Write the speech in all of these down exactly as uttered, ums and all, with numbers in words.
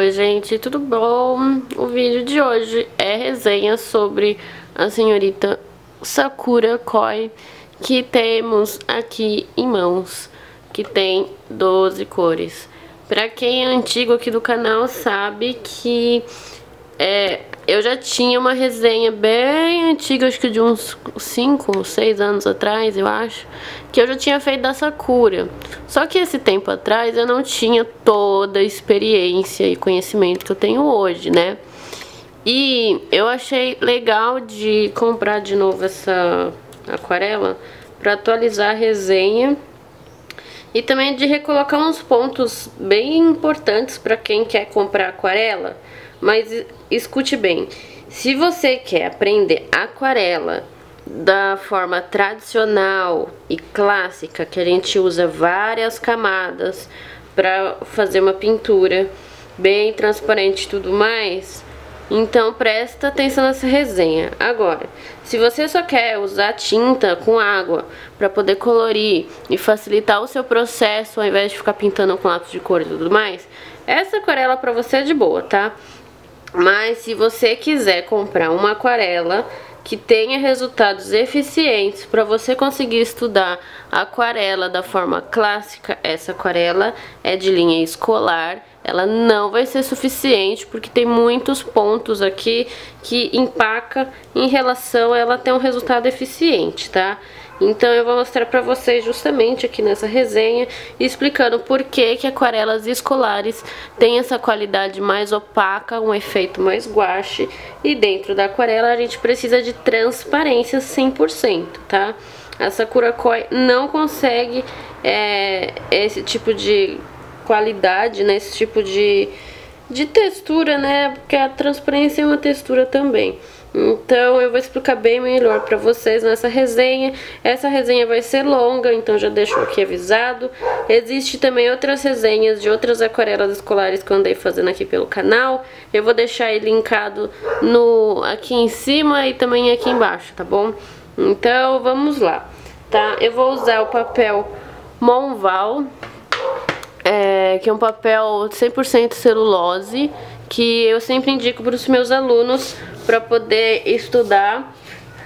Oi gente, tudo bom? O vídeo de hoje é resenha sobre a senhorita Sakura Koi, que temos aqui em mãos, que tem doze cores. Pra quem é antigo aqui do canal sabe que é, eu já tinha uma resenha bem antiga, acho que de uns cinco, seis anos atrás, eu acho, que eu já tinha feito da Sakura. Só que esse tempo atrás eu não tinha toda a experiência e conhecimento que eu tenho hoje, né? E eu achei legal de comprar de novo essa aquarela para atualizar a resenha e também de recolocar uns pontos bem importantes para quem quer comprar aquarela. Mas escute bem, se você quer aprender aquarela da forma tradicional e clássica, que a gente usa várias camadas para fazer uma pintura bem transparente e tudo mais, então presta atenção nessa resenha. Agora, se você só quer usar tinta com água para poder colorir e facilitar o seu processo, ao invés de ficar pintando com lápis de cor e tudo mais, essa aquarela para você é de boa, tá? Mas se você quiser comprar uma aquarela que tenha resultados eficientes para você conseguir estudar aquarela da forma clássica, essa aquarela é de linha escolar. Ela não vai ser suficiente porque tem muitos pontos aqui que empaca em relação a ela ter um resultado eficiente, tá? Então eu vou mostrar pra vocês justamente aqui nessa resenha, explicando por que que aquarelas escolares têm essa qualidade mais opaca, um efeito mais guache, e dentro da aquarela a gente precisa de transparência cem por cento, tá? A Sakura Koi não consegue é, esse tipo de qualidade, né, esse tipo de, de textura, né, porque a transparência é uma textura também. Então eu vou explicar bem melhor pra vocês nessa resenha. Essa resenha vai ser longa, então já deixo aqui avisado. Existe também outras resenhas de outras aquarelas escolares que eu andei fazendo aqui pelo canal. Eu vou deixar aí linkado no, aqui em cima e também aqui embaixo, tá bom? Então vamos lá, tá? Eu vou usar o papel Monval, É, que é um papel cem por cento celulose, que eu sempre indico para os meus alunos para poder estudar.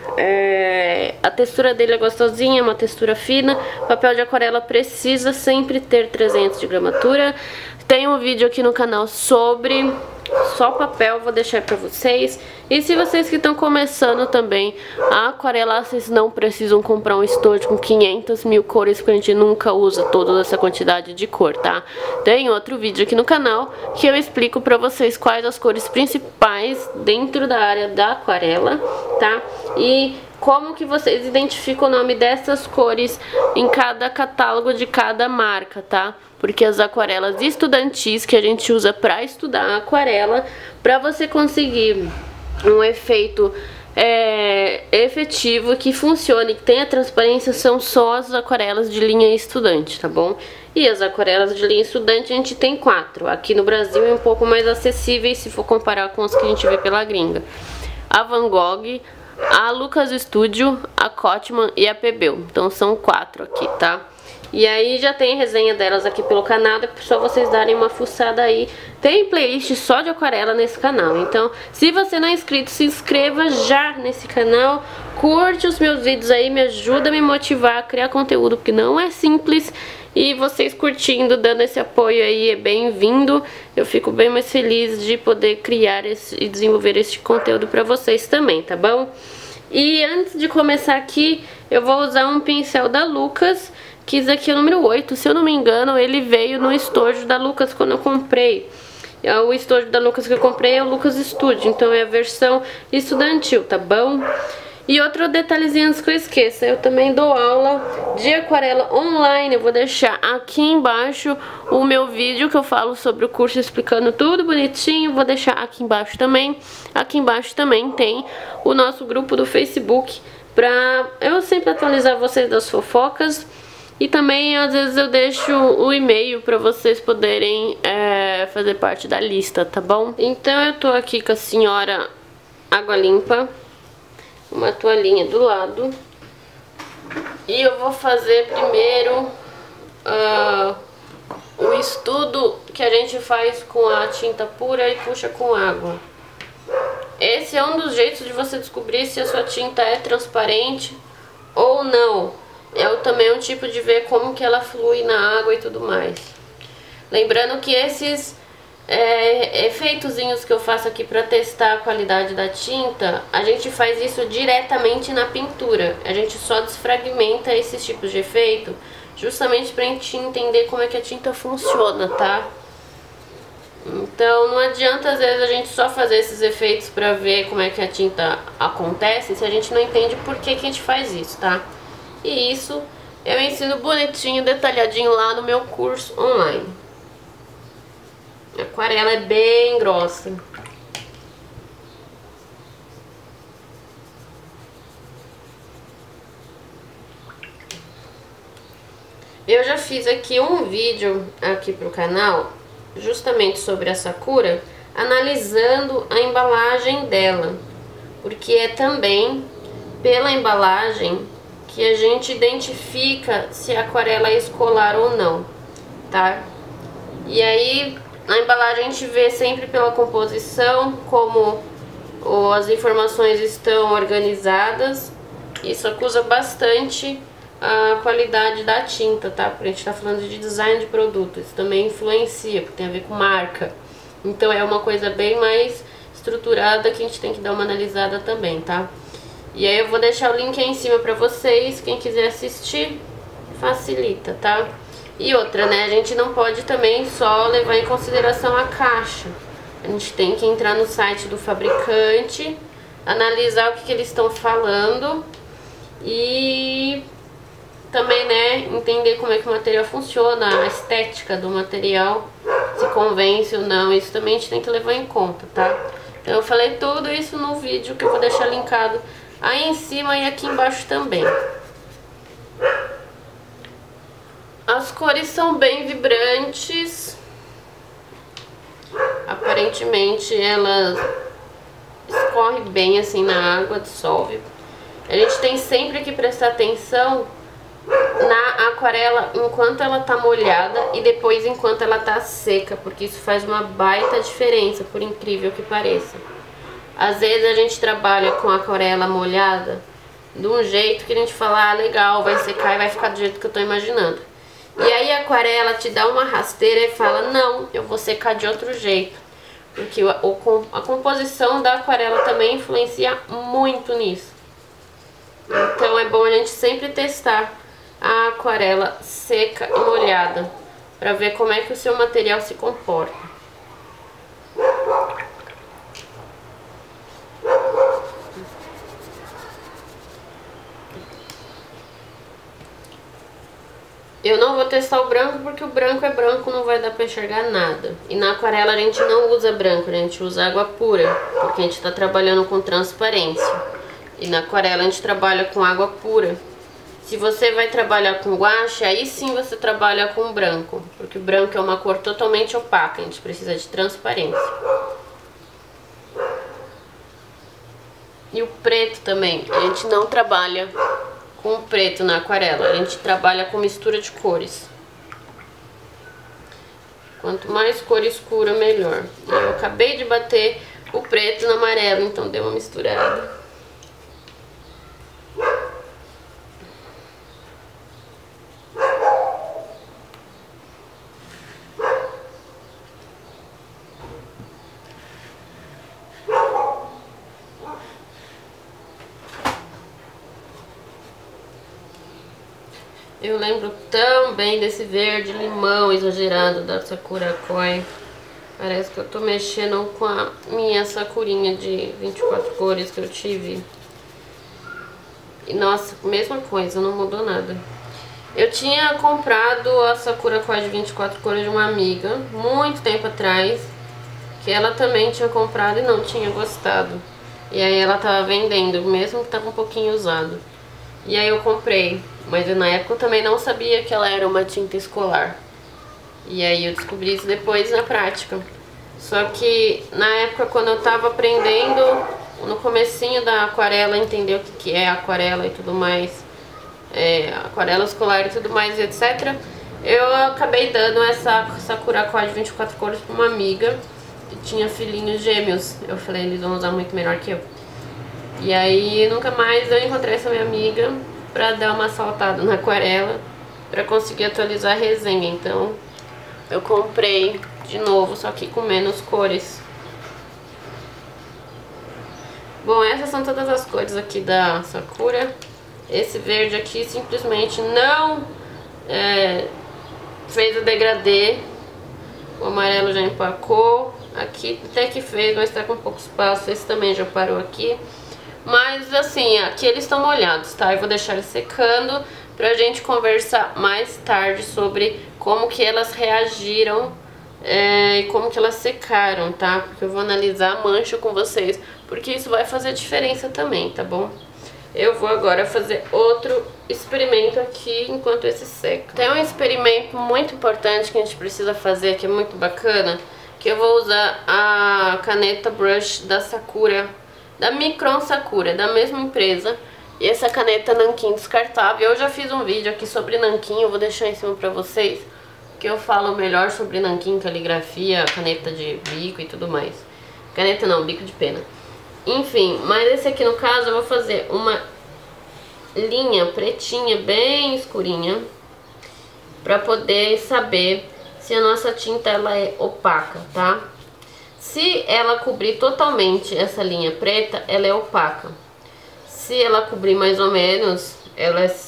É, a textura dele é gostosinha, uma textura fina. Papel de aquarela precisa sempre ter trezentos de gramatura. Tem um vídeo aqui no canal sobre só papel, vou deixar para vocês. E se vocês que estão começando também a aquarelar, vocês não precisam comprar um estojo com quinhentas mil cores, porque a gente nunca usa toda essa quantidade de cor, tá? Tem outro vídeo aqui no canal que eu explico para vocês quais as cores principais dentro da área da aquarela, tá? E como que vocês identificam o nome dessas cores em cada catálogo de cada marca, tá? Porque as aquarelas estudantis que a gente usa para estudar a aquarela, para você conseguir um efeito é, efetivo, que funcione, que tenha transparência, são só as aquarelas de linha estudante, tá bom? E as aquarelas de linha estudante a gente tem quatro. Aqui no Brasil é um pouco mais acessíveis se for comparar com os que a gente vê pela gringa. A Van Gogh, a Lucas Studio, a Cotman e a Pebel. Então são quatro aqui, tá? E aí já tem resenha delas aqui pelo canal, é só vocês darem uma fuçada aí. Tem playlist só de aquarela nesse canal. Então, se você não é inscrito, se inscreva já nesse canal. Curte os meus vídeos aí, me ajuda a me motivar a criar conteúdo, porque não é simples. E vocês curtindo, dando esse apoio aí, é bem-vindo. Eu fico bem mais feliz de poder criar esse, e desenvolver este conteúdo pra vocês também, tá bom? E antes de começar aqui, eu vou usar um pincel da Lucas, que esse aqui é o número oito, se eu não me engano, ele veio no estojo da Lucas quando eu comprei. O estojo da Lucas que eu comprei é o Lucas Studio, então é a versão estudantil, tá bom? E outro detalhezinho antes que eu esqueça, eu também dou aula de aquarela online. Eu vou deixar aqui embaixo o meu vídeo que eu falo sobre o curso explicando tudo bonitinho. Vou deixar aqui embaixo também. Aqui embaixo também tem o nosso grupo do Facebook, pra eu sempre atualizar vocês das fofocas. E também às vezes eu deixo o e-mail pra vocês poderem é, fazer parte da lista, tá bom? Então eu tô aqui com a senhora Água Limpa, uma toalhinha do lado, e eu vou fazer primeiro uh, o estudo que a gente faz com a tinta pura e puxa com água. Esse é um dos jeitos de você descobrir se a sua tinta é transparente ou não. É também um tipo de ver como que ela flui na água e tudo mais. Lembrando que esses é, efeitozinhos que eu faço aqui para testar a qualidade da tinta, a gente faz isso diretamente na pintura. A gente só desfragmenta esses tipos de efeito justamente pra gente entender como é que a tinta funciona, tá? Então não adianta às vezes a gente só fazer esses efeitos pra ver como é que a tinta acontece se a gente não entende por que que a gente faz isso, tá? E isso eu ensino bonitinho, detalhadinho lá no meu curso online. A aquarela é bem grossa. Eu já fiz aqui um vídeo aqui pro canal, justamente sobre a Sakura, analisando a embalagem dela. Porque é também pela embalagem que a gente identifica se a aquarela é escolar ou não, tá? E aí, na embalagem a gente vê sempre pela composição, como as informações estão organizadas. Isso acusa bastante a qualidade da tinta, tá? Porque a gente tá falando de design de produto, isso também influencia, porque tem a ver com marca. Então é uma coisa bem mais estruturada que a gente tem que dar uma analisada também, tá? E aí eu vou deixar o link aí em cima pra vocês, quem quiser assistir, facilita, tá? E outra, né, a gente não pode também só levar em consideração a caixa. A gente tem que entrar no site do fabricante, analisar o que, que eles estão falando e também, né, entender como é que o material funciona, a estética do material, se convence ou não, isso também a gente tem que levar em conta, tá? Então eu falei tudo isso no vídeo que eu vou deixar linkado aí em cima e aqui embaixo também. As cores são bem vibrantes, aparentemente elas escorrem bem assim na água, dissolve. A gente tem sempre que prestar atenção na aquarela enquanto ela tá molhada e depois enquanto ela tá seca, porque isso faz uma baita diferença, por incrível que pareça. Às vezes a gente trabalha com a aquarela molhada de um jeito que a gente fala, ah, legal, vai secar e vai ficar do jeito que eu tô imaginando. E aí a aquarela te dá uma rasteira e fala, não, eu vou secar de outro jeito. Porque a composição da aquarela também influencia muito nisso. Então é bom a gente sempre testar a aquarela seca e molhada para ver como é que o seu material se comporta. Eu não vou testar o branco porque o branco é branco, não vai dar pra enxergar nada. E na aquarela a gente não usa branco, a gente usa água pura, porque a gente tá trabalhando com transparência. E na aquarela a gente trabalha com água pura. Se você vai trabalhar com guache, aí sim você trabalha com branco, porque o branco é uma cor totalmente opaca, a gente precisa de transparência. E o preto também, a gente não trabalha com o preto na aquarela, a gente trabalha com mistura de cores. Quanto mais cor escura, melhor. E eu acabei de bater o preto no amarelo, então deu uma misturada. Eu lembro tão bem desse verde limão exagerado da Sakura Koi. Parece que eu tô mexendo com a minha sakurinha de vinte e quatro cores que eu tive. E nossa, mesma coisa, não mudou nada. Eu tinha comprado a Sakura Koi de vinte e quatro cores de uma amiga, muito tempo atrás, que ela também tinha comprado e não tinha gostado. E aí ela tava vendendo, mesmo que tava um pouquinho usado. E aí eu comprei, mas eu, na época eu também não sabia que ela era uma tinta escolar. E aí eu descobri isso depois na prática. Só que na época, quando eu tava aprendendo, no comecinho da aquarela, entender o que, que é aquarela e tudo mais, é, aquarela escolar e tudo mais, etcétera, Eu acabei dando essa Sakura Koi de vinte e quatro cores pra uma amiga que tinha filhinhos gêmeos. Eu falei, eles vão usar muito melhor que eu. E aí nunca mais eu encontrei essa minha amiga pra dar uma saltada na aquarela pra conseguir atualizar a resenha. Então eu comprei de novo, só que com menos cores. Bom, essas são todas as cores aqui da Sakura. Esse verde aqui simplesmente não é, fez o degradê. O amarelo já empacou. Aqui até que fez, mas tá com pouco espaço. Esse também já parou aqui. Mas assim, aqui eles estão molhados, tá? Eu vou deixar eles secando pra gente conversar mais tarde sobre como que elas reagiram é, e como que elas secaram, tá? Porque eu vou analisar a mancha com vocês, porque isso vai fazer diferença também, tá bom? Eu vou agora fazer outro experimento aqui enquanto esse seca. Tem um experimento muito importante que a gente precisa fazer, que é muito bacana, que eu vou usar a caneta brush da Sakura, da Micron Sakura, da mesma empresa. E essa caneta nanquim descartável. Eu já fiz um vídeo aqui sobre nanquim, eu vou deixar em cima pra vocês, que eu falo melhor sobre nanquim, caligrafia, caneta de bico e tudo mais. Caneta não, bico de pena. Enfim, mas esse aqui no caso eu vou fazer uma linha pretinha, bem escurinha, pra poder saber se a nossa tinta ela é opaca, tá? Se ela cobrir totalmente essa linha preta, ela é opaca. Se ela cobrir mais ou menos, ela é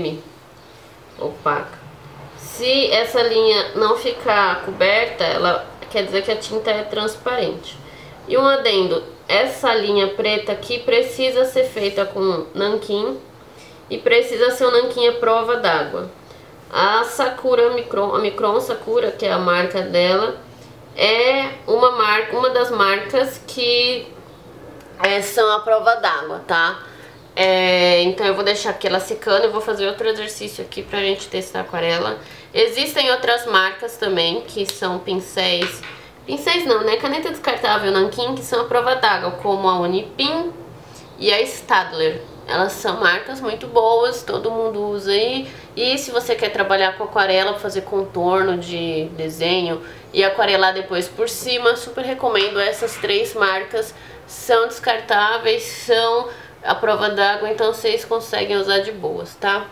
semi-opaca. Se essa linha não ficar coberta, ela quer dizer que a tinta é transparente. E um adendo, essa linha preta aqui precisa ser feita com nanquim e precisa ser um nanquim à prova d'água. A Sakura Micron, a Micron Sakura, que é a marca dela, é uma marca, uma das marcas que é, são à prova d'água, tá? É, então eu vou deixar aqui ela secando. Eu vou fazer outro exercício aqui pra gente testar a aquarela. Existem outras marcas também, que são pincéis, pincéis não, né? Caneta descartável nanquim, que são à prova d'água, como a Unipin e a Staedtler. Elas são marcas muito boas, todo mundo usa aí. E se você quer trabalhar com aquarela, fazer contorno de desenho e aquarelar depois por cima, super recomendo. Essas três marcas são descartáveis, são à prova d'água, então vocês conseguem usar de boas, tá?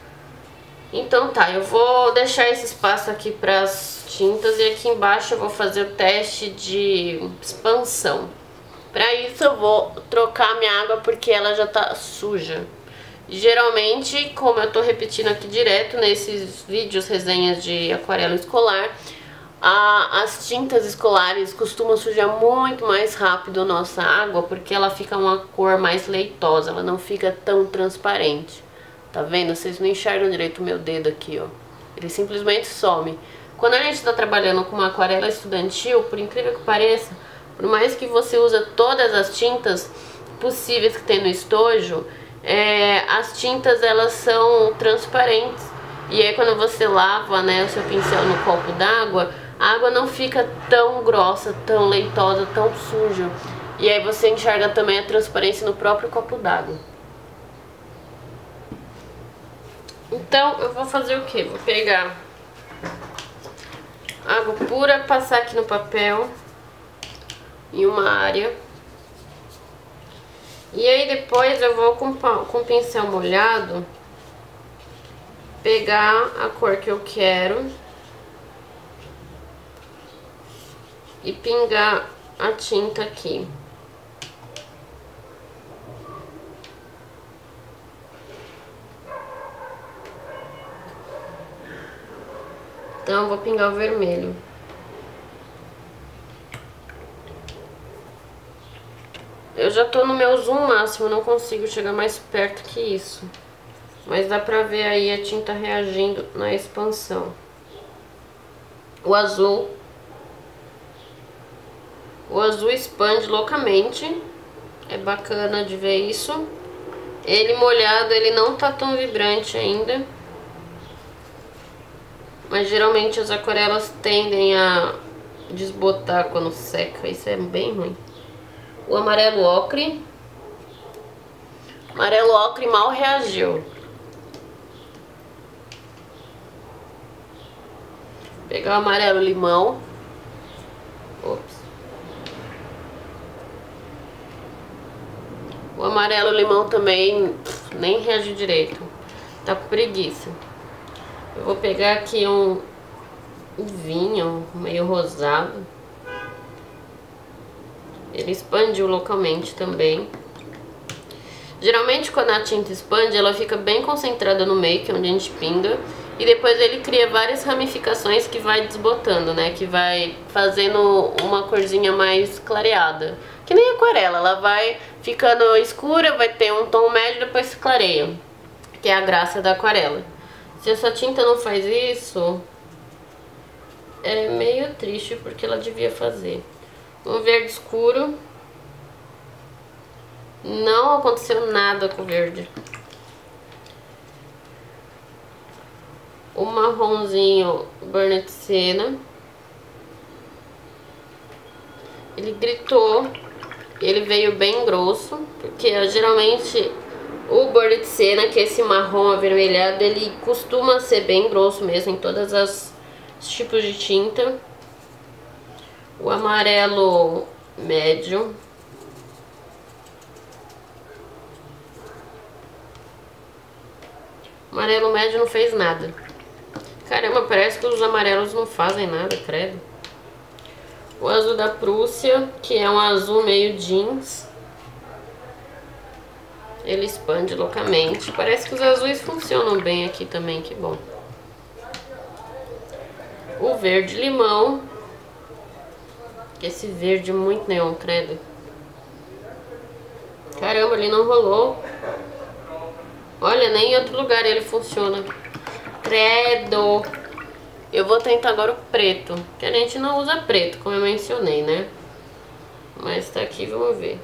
Então tá, eu vou deixar esse espaço aqui para as tintas e aqui embaixo eu vou fazer o teste de expansão. Para isso eu vou trocar minha água porque ela já tá suja. Geralmente, como eu tô repetindo aqui direto nesses vídeos, resenhas de aquarela escolar, a, as tintas escolares costumam sujar muito mais rápido a nossa água, porque ela fica uma cor mais leitosa, ela não fica tão transparente. Tá vendo? Vocês não enxergam direito o meu dedo aqui, ó. Ele simplesmente some. Quando a gente tá trabalhando com uma aquarela estudantil, por incrível que pareça, por mais que você use todas as tintas possíveis que tem no estojo, é, as tintas elas são transparentes. E aí quando você lava, né, o seu pincel no copo d'água, a água não fica tão grossa, tão leitosa, tão suja. E aí você enxerga também a transparência no próprio copo d'água. Então eu vou fazer o que? Vou pegar água pura, passar aqui no papel, em uma área. E aí depois eu vou com, com o pincel molhado pegar a cor que eu quero e pingar a tinta aqui. Então eu vou pingar o vermelho. Eu já tô no meu zoom máximo, não consigo chegar mais perto que isso. Mas dá pra ver aí a tinta reagindo na expansão. O azul. O azul expande loucamente. É bacana de ver isso. Ele molhado, ele não tá tão vibrante ainda. Mas geralmente as aquarelas tendem a desbotar quando seca. Isso é bem ruim. O amarelo ocre. O amarelo ocre mal reagiu. Pegar o amarelo limão. Ops. O amarelo limão também nem reagiu direito. Tá com preguiça. Eu vou pegar aqui um, um vinho meio rosado. Ele expandiu localmente também. Geralmente quando a tinta expande, ela fica bem concentrada no meio, que é onde a gente pinga. E depois ele cria várias ramificações que vai desbotando, né? Que vai fazendo uma corzinha mais clareada. Que nem aquarela, ela vai ficando escura, vai ter um tom médio e depois se clareia. Que é a graça da aquarela. Se essa tinta não faz isso, é meio triste porque ela devia fazer. Um verde escuro. Não aconteceu nada com o verde. O marronzinho Burnt Sienna. Ele gritou. Ele veio bem grosso, porque geralmente o Burnt Sienna, que é esse marrom avermelhado, ele costuma ser bem grosso mesmo em todas as os tipos de tinta. O amarelo médio. O amarelo médio não fez nada. Caramba, parece que os amarelos não fazem nada, credo. O azul da Prússia, que é um azul meio jeans. Ele expande loucamente. Parece que os azuis funcionam bem aqui também, que bom. O verde limão. Esse verde muito neon, credo. Caramba, ele não rolou. Olha, nem em outro lugar ele funciona. Credo. Eu vou tentar agora o preto, que a gente não usa preto, como eu mencionei, né? Mas tá aqui, vamos ver.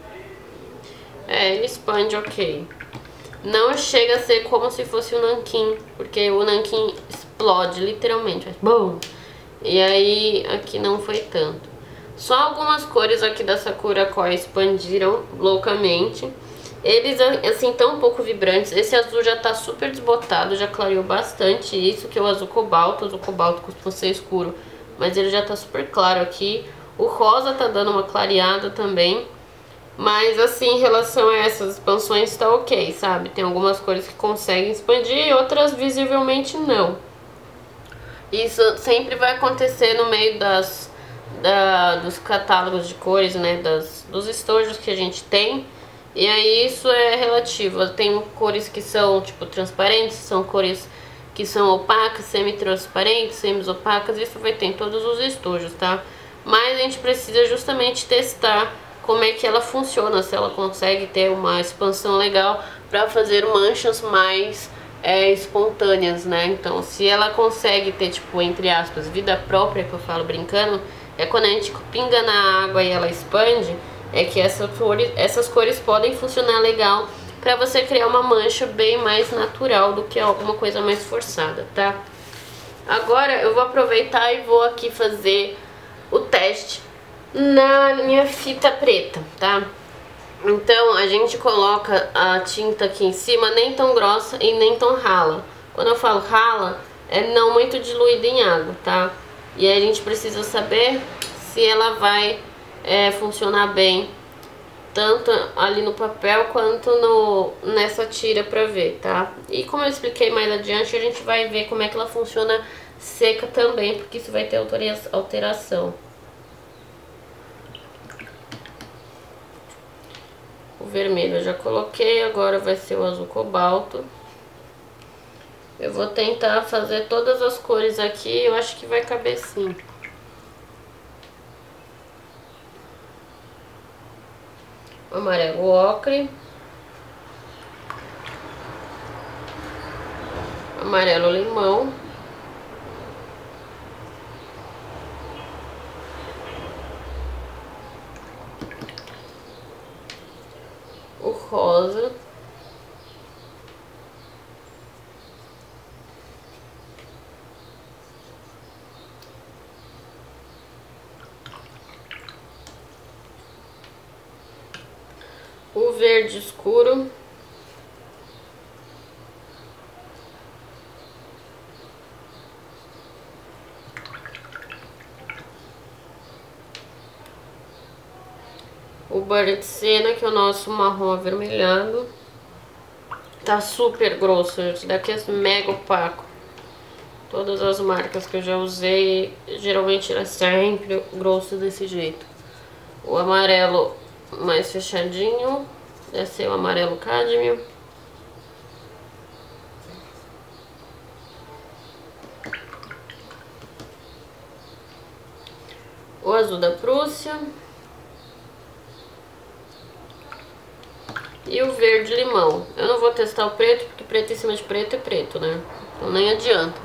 É, ele expande ok. Não chega a ser como se fosse o nanquim, porque o nanquim explode, literalmente. Faz bum! E aí, aqui não foi tanto. Só algumas cores aqui da Sakura Koi expandiram loucamente. Eles, assim, tão um pouco vibrantes. Esse azul já tá super desbotado, já clareou bastante. Isso que é o azul cobalto. O azul cobalto costuma ser escuro, mas ele já tá super claro aqui. O rosa tá dando uma clareada também. Mas, assim, em relação a essas expansões, tá ok, sabe? Tem algumas cores que conseguem expandir e outras visivelmente não. Isso sempre vai acontecer no meio das, da, dos catálogos de cores, né? Das, dos estojos que a gente tem. E aí isso é relativo. Tem cores que são, tipo, transparentes, são cores que são opacas, semi-transparentes, semi-opacas. Isso vai ter em todos os estojos, tá? Mas a gente precisa justamente testar como é que ela funciona, se ela consegue ter uma expansão legal para fazer manchas mais é, espontâneas, né? Então, se ela consegue ter, tipo, entre aspas, vida própria, que eu falo brincando, é quando a gente pinga na água e ela expande, é que essa cores, essas cores podem funcionar legal para você criar uma mancha bem mais natural do que alguma coisa mais forçada, tá? Agora eu vou aproveitar e vou aqui fazer o teste na minha fita preta, tá? Então a gente coloca a tinta aqui em cima, nem tão grossa e nem tão rala. Quando eu falo rala, é não muito diluída em água, tá? E aí a gente precisa saber se ela vai é, funcionar bem, tanto ali no papel quanto no, nessa tira pra ver, tá? E como eu expliquei mais adiante, a gente vai ver como é que ela funciona seca também, porque isso vai ter alteração. O vermelho eu já coloquei, agora vai ser o azul cobalto. Eu vou tentar fazer todas as cores aqui, eu acho que vai caber sim. Amarelo ocre. Amarelo limão. O rosa. O verde escuro. o Burnt Sienna, que é o nosso marrom avermelhado. Tá super grosso, gente. Daqui é mega opaco. Todas as marcas que eu já usei, geralmente ele é sempre grosso desse jeito. O amarelo mais fechadinho, esse é o amarelo cádmio. O azul da Prússia. E o verde limão. Eu não vou testar o preto, porque preto em cima de preto é preto, né? Então nem adianta.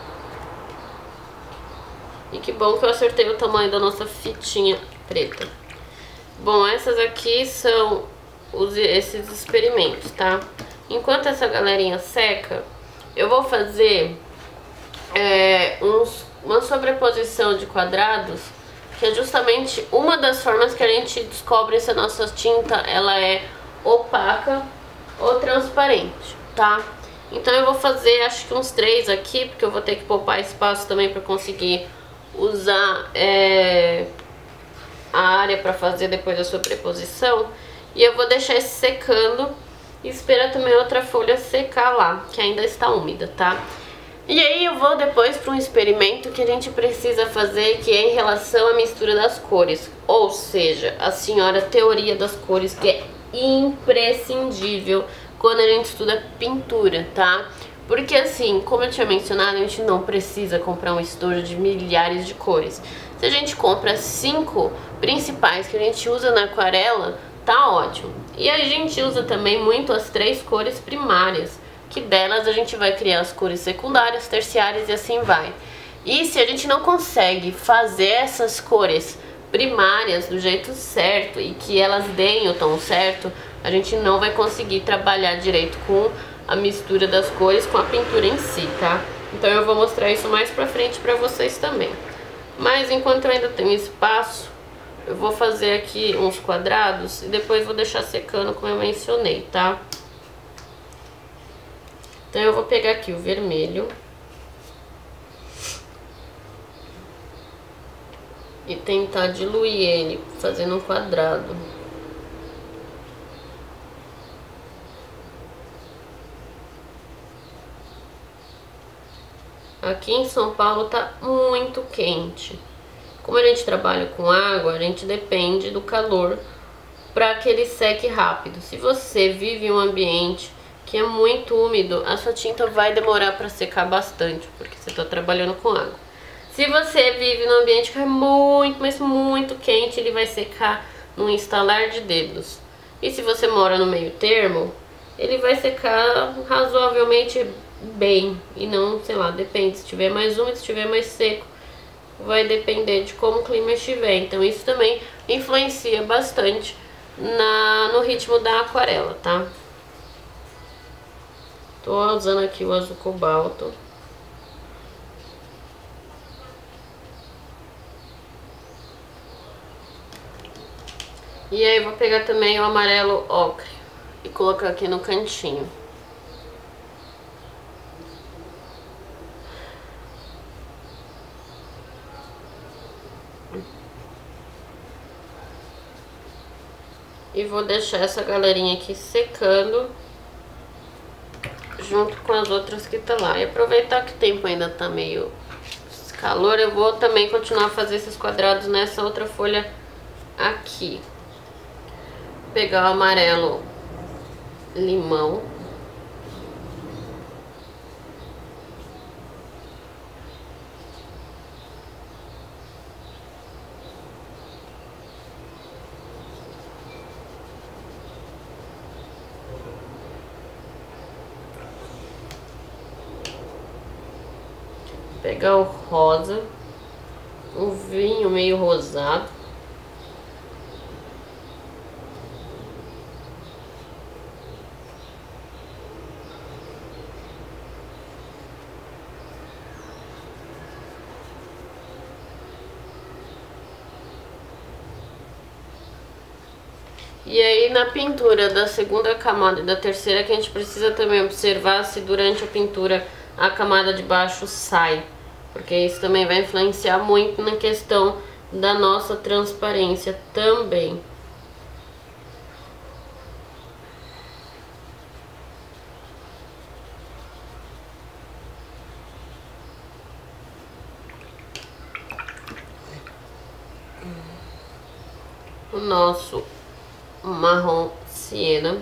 E que bom que eu acertei o tamanho da nossa fitinha preta. Bom, essas aqui são os, esses experimentos, tá? Enquanto essa galerinha seca, eu vou fazer é, uns, uma sobreposição de quadrados, que é justamente uma das formas que a gente descobre se a nossa tinta ela é opaca ou transparente, tá? Então eu vou fazer acho que uns três aqui, porque eu vou ter que poupar espaço também para conseguir usar é, a área para fazer depois a sobreposição. E eu vou deixar esse secando e esperar também outra folha secar lá, que ainda está úmida, tá? E aí eu vou depois para um experimento que a gente precisa fazer, que é em relação à mistura das cores, ou seja, a senhora teoria das cores, que é imprescindível quando a gente estuda pintura, tá? Porque assim, como eu tinha mencionado, a gente não precisa comprar um estojo de milhares de cores. Se a gente compra cinco principais que a gente usa na aquarela, tá ótimo. E a gente usa também muito as três cores primárias, que delas a gente vai criar as cores secundárias, terciárias e assim vai. E se a gente não consegue fazer essas cores primárias do jeito certo e que elas deem o tom certo, a gente não vai conseguir trabalhar direito com a mistura das cores, com a pintura em si, tá? Então eu vou mostrar isso mais pra frente pra vocês também. Mas enquanto eu ainda tenho espaço, eu vou fazer aqui uns quadrados e depois vou deixar secando como eu mencionei, tá? Então eu vou pegar aqui o vermelho e tentar diluir ele fazendo um quadrado. Aqui em São Paulo tá muito quente. Como a gente trabalha com água, a gente depende do calor para que ele seque rápido. Se você vive em um ambiente que é muito úmido, a sua tinta vai demorar para secar bastante, porque você está trabalhando com água. Se você vive num ambiente que é muito, mas muito quente, ele vai secar num estalar de dedos. E se você mora no meio termo, ele vai secar razoavelmente bem. E não, sei lá, depende, se estiver mais úmido, se estiver mais seco, vai depender de como o clima estiver. Então isso também influencia bastante na, no ritmo da aquarela, tá? Tô usando aqui o azul cobalto. E aí vou pegar também o amarelo ocre e colocar aqui no cantinho. E vou deixar essa galerinha aqui secando junto com as outras que tá lá. E aproveitar que o tempo ainda tá meio calor, eu vou também continuar a fazer esses quadrados nessa outra folha aqui. Pegar o amarelo limão. Pegar o rosa, um vinho meio rosado. E aí na pintura da segunda camada e da terceira, que a gente precisa também observar se durante a pintura a camada de baixo sai, porque isso também vai influenciar muito na questão da nossa transparência também. o nosso marrom siena.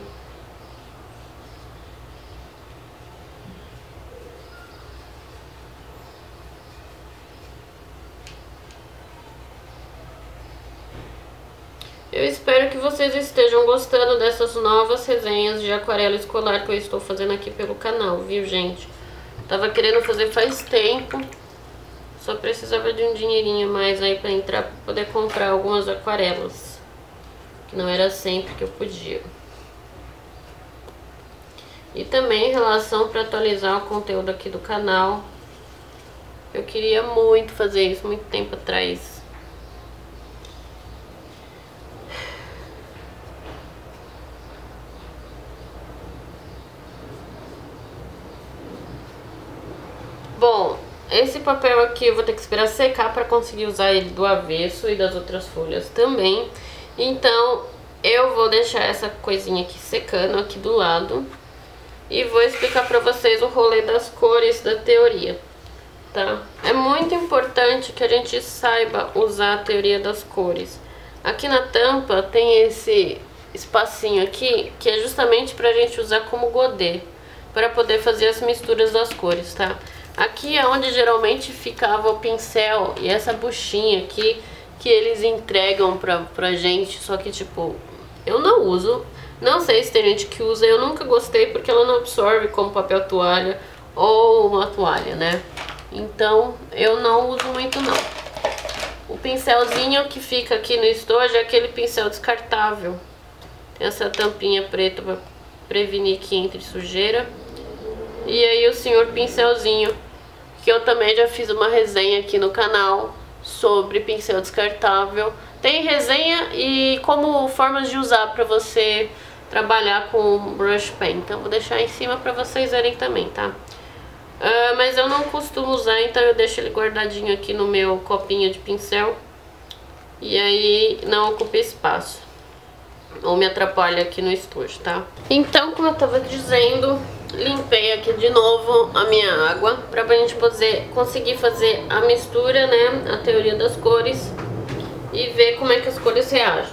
Eu espero que vocês estejam gostando dessas novas resenhas de aquarela escolar que eu estou fazendo aqui pelo canal, viu, gente? Tava querendo fazer faz tempo, só precisava de um dinheirinho a mais aí pra entrar, pra poder comprar algumas aquarelas, que não era sempre que eu podia. E também em relação para atualizar o conteúdo aqui do canal, eu queria muito fazer isso, muito tempo atrás. Bom, esse papel aqui eu vou ter que esperar secar para conseguir usar ele do avesso e das outras folhas também. Então eu vou deixar essa coisinha aqui secando aqui do lado e vou explicar para vocês o rolê das cores da teoria, tá? É muito importante que a gente saiba usar a teoria das cores. Aqui na tampa tem esse espacinho aqui que é justamente pra gente usar como godê, para poder fazer as misturas das cores, tá? Aqui é onde geralmente ficava o pincel e essa buchinha aqui que eles entregam pra, pra gente, só que tipo, eu não uso, não sei se tem gente que usa, eu nunca gostei porque ela não absorve como papel toalha ou uma toalha, né? Então eu não uso muito não. O pincelzinho que fica aqui no estojo é aquele pincel descartável, tem essa tampinha preta pra prevenir que entre sujeira. E aí o senhor pincelzinho, que eu também já fiz uma resenha aqui no canal sobre pincel descartável. Tem resenha e como formas de usar para você trabalhar com brush pen. Então vou deixar em cima para vocês verem também, tá? Uh, mas eu não costumo usar, então eu deixo ele guardadinho aqui no meu copinho de pincel. E aí não ocupa espaço ou me atrapalha aqui no estojo, tá? Então, como eu tava dizendo, limpei aqui de novo a minha água pra gente poder conseguir fazer a mistura, né, a teoria das cores e ver como é que as cores reagem.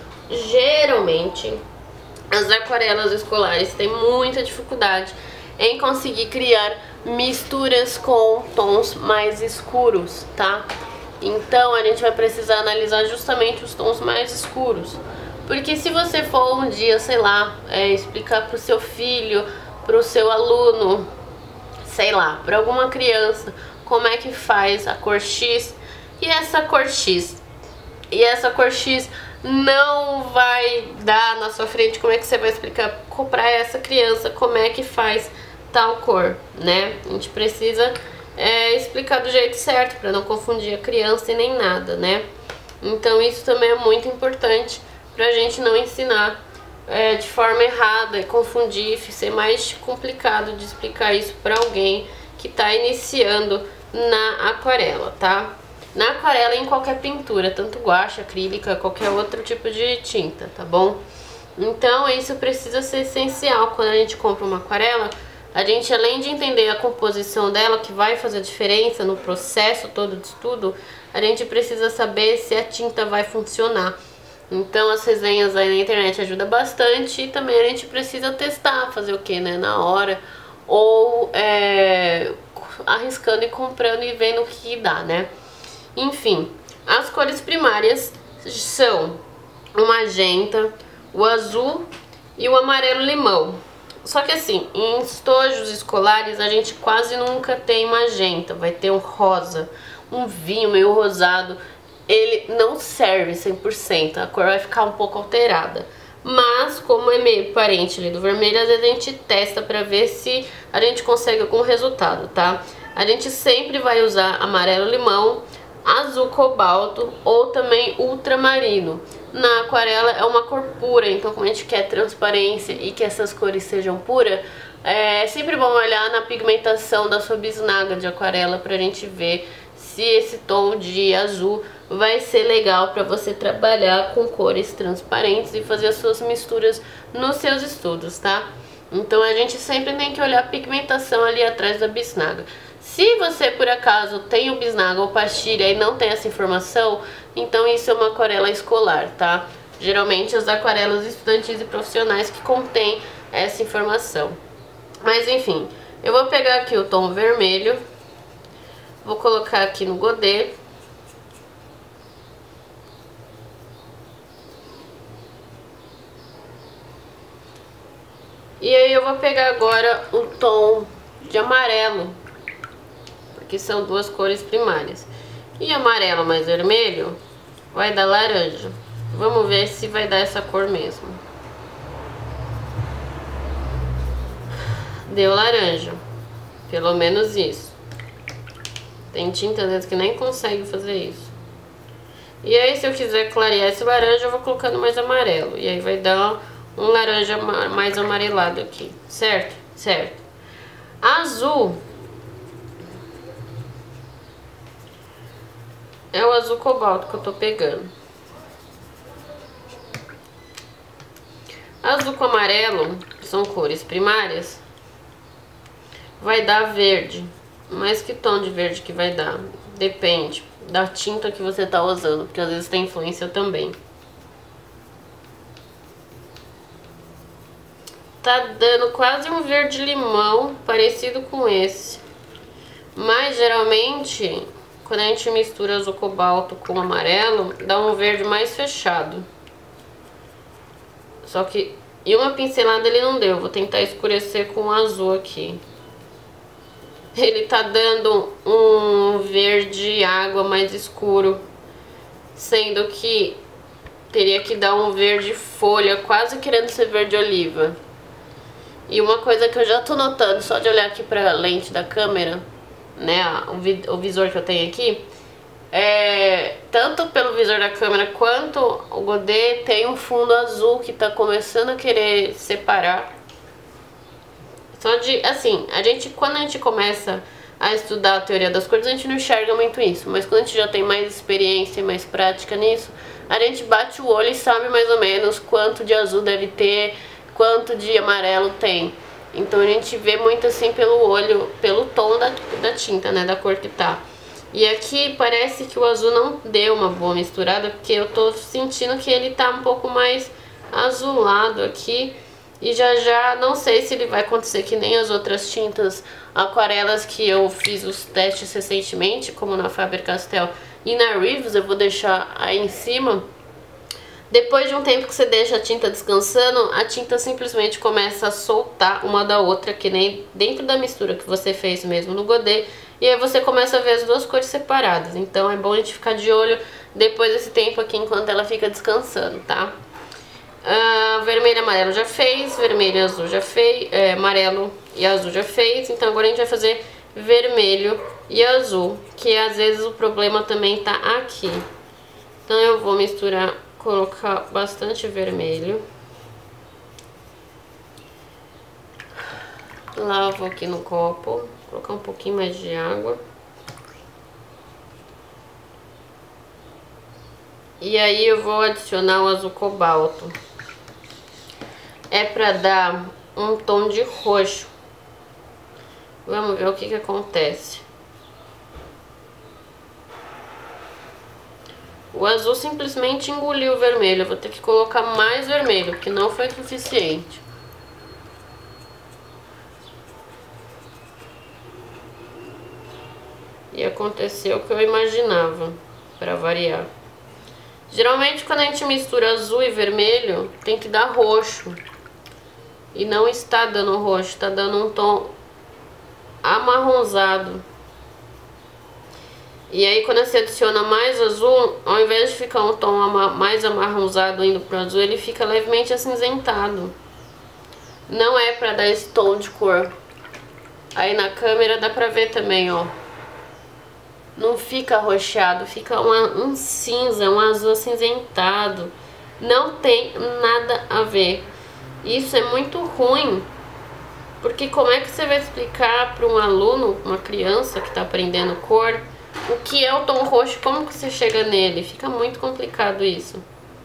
Geralmente as aquarelas escolares têm muita dificuldade em conseguir criar misturas com tons mais escuros, tá? Então a gente vai precisar analisar justamente os tons mais escuros, porque se você for um dia, sei lá, é, explicar pro seu filho, pro seu aluno, sei lá, para alguma criança, como é que faz a cor X e essa cor X e essa cor X não vai dar na sua frente, como é que você vai explicar para essa criança como é que faz tal cor, né? A gente precisa é, explicar do jeito certo para não confundir a criança e nem nada, né? Então isso também é muito importante pra gente não ensinar É, de forma errada e confundir, ser mais complicado de explicar isso para alguém que está iniciando na aquarela, tá? Na aquarela e em qualquer pintura, tanto guache, acrílica, qualquer outro tipo de tinta, tá bom? Então isso precisa ser essencial quando a gente compra uma aquarela. A gente, além de entender a composição dela, que vai fazer diferença no processo todo de estudo, a gente precisa saber se a tinta vai funcionar. Então as resenhas aí na internet ajudam bastante e também a gente precisa testar, fazer o que, né, na hora, ou é, arriscando e comprando e vendo o que dá, né. Enfim, as cores primárias são o magenta, o azul e o amarelo limão. Só que assim, em estojos escolares a gente quase nunca tem magenta, vai ter um rosa, um vinho meio rosado. Ele não serve cem por cento, a cor vai ficar um pouco alterada. Mas, como é meio parente ali do vermelho, às vezes a gente testa pra ver se a gente consegue algum resultado, tá? A gente sempre vai usar amarelo limão, azul cobalto ou também ultramarino. Na aquarela é uma cor pura, então como a gente quer transparência e que essas cores sejam puras, é sempre bom olhar na pigmentação da sua bisnaga de aquarela pra gente ver se esse tom de azul vai ser legal para você trabalhar com cores transparentes e fazer as suas misturas nos seus estudos, tá? Então a gente sempre tem que olhar a pigmentação ali atrás da bisnaga. Se você por acaso tem o bisnaga ou pastilha e não tem essa informação, então isso é uma aquarela escolar, tá? Geralmente as aquarelas estudantis e profissionais que contêm essa informação. Mas enfim, eu vou pegar aqui o tom vermelho, vou colocar aqui no godê. E aí eu vou pegar agora o tom de amarelo, porque são duas cores primárias. E amarelo mais vermelho vai dar laranja. Vamos ver se vai dar essa cor mesmo. Deu laranja, pelo menos isso. Tem tinta às vezes que nem consegue fazer isso. E aí se eu quiser clarear esse laranja, eu vou colocando mais amarelo. E aí vai dar um laranja mais amarelado aqui, certo? Certo. Azul é o azul cobalto que eu tô pegando. Azul com amarelo, que são cores primárias, vai dar verde. Mas que tom de verde que vai dar? Depende da tinta que você tá usando, porque às vezes tem influência também. Tá dando quase um verde limão, parecido com esse. Mas geralmente, quando a gente mistura azul cobalto com amarelo, dá um verde mais fechado. Só que, e uma pincelada ele não deu, vou tentar escurecer com o azul aqui. Ele tá dando um verde água mais escuro, sendo que teria que dar um verde folha, quase querendo ser verde oliva. E uma coisa que eu já tô notando, só de olhar aqui pra lente da câmera, né, o, vi o visor que eu tenho aqui, é, tanto pelo visor da câmera quanto o godê tem um fundo azul que tá começando a querer separar. Só de, assim, a gente, quando a gente começa a estudar a teoria das cores, a gente não enxerga muito isso, mas quando a gente já tem mais experiência e mais prática nisso, a gente bate o olho e sabe mais ou menos quanto de azul deve ter, quanto de amarelo tem. Então a gente vê muito assim pelo olho, pelo tom da, da tinta, né, da cor que tá. E aqui parece que o azul não deu uma boa misturada, porque eu tô sentindo que ele tá um pouco mais azulado aqui. E já já não sei se ele vai acontecer que nem as outras tintas aquarelas que eu fiz os testes recentemente, como na Faber-Castell e na Reeves, eu vou deixar aí em cima. Depois de um tempo que você deixa a tinta descansando, a tinta simplesmente começa a soltar uma da outra, que nem dentro da mistura que você fez mesmo no godê. E aí você começa a ver as duas cores separadas. Então é bom a gente ficar de olho depois desse tempo aqui, enquanto ela fica descansando, tá? Uh, vermelho e amarelo já fez, vermelho e azul já fez, é, amarelo e azul já fez. Então agora a gente vai fazer vermelho e azul, que às vezes o problema também tá aqui. Então eu vou misturar, colocar bastante vermelho. Lavo aqui no copo, colocar um pouquinho mais de água. E aí eu vou adicionar o azul cobalto. É pra dar um tom de roxo. Vamos ver o que que acontece. O azul simplesmente engoliu o vermelho. Eu vou ter que colocar mais vermelho, porque não foi suficiente. E aconteceu o que eu imaginava, pra variar. Geralmente quando a gente mistura azul e vermelho, tem que dar roxo. E não está dando roxo, está dando um tom amarronzado. E aí quando você adiciona mais azul, ao invés de ficar um tom mais amarronzado indo pro azul, ele fica levemente acinzentado. Não é pra dar esse tom de cor. Aí na câmera dá pra ver também, ó. Não fica arroxeado, fica uma, um cinza, um azul acinzentado. Não tem nada a ver. Isso é muito ruim, porque como é que você vai explicar para um aluno, uma criança que está aprendendo cor, o que é o tom roxo, como que você chega nele? Fica muito complicado isso.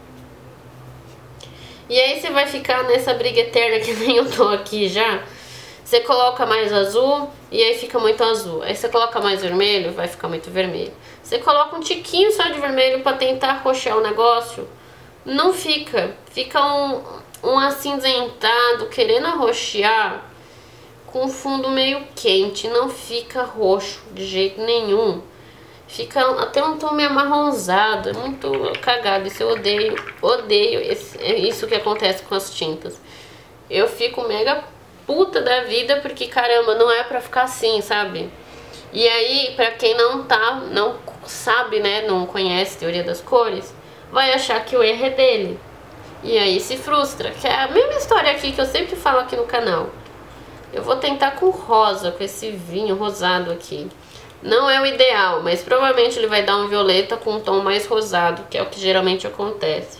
E aí você vai ficar nessa briga eterna que nem eu tô aqui já. Você coloca mais azul e aí fica muito azul. Aí você coloca mais vermelho, vai ficar muito vermelho. Você coloca um tiquinho só de vermelho para tentar roxear o negócio, não fica. Fica um, um acinzentado, querendo arroxear, com fundo meio quente. Não fica roxo de jeito nenhum. Fica até um tom meio amarronzado. É muito cagado. Isso eu odeio. Odeio esse, é isso que acontece com as tintas. Eu fico mega puta da vida porque, caramba, não é pra ficar assim, sabe? E aí, pra quem não tá, não sabe, né, não conhece teoria das cores, vai achar que o erro é dele. E aí se frustra, que é a mesma história aqui que eu sempre falo aqui no canal. Eu vou tentar com rosa, com esse vinho rosado aqui. Não é o ideal, mas provavelmente ele vai dar um violeta com um tom mais rosado, que é o que geralmente acontece.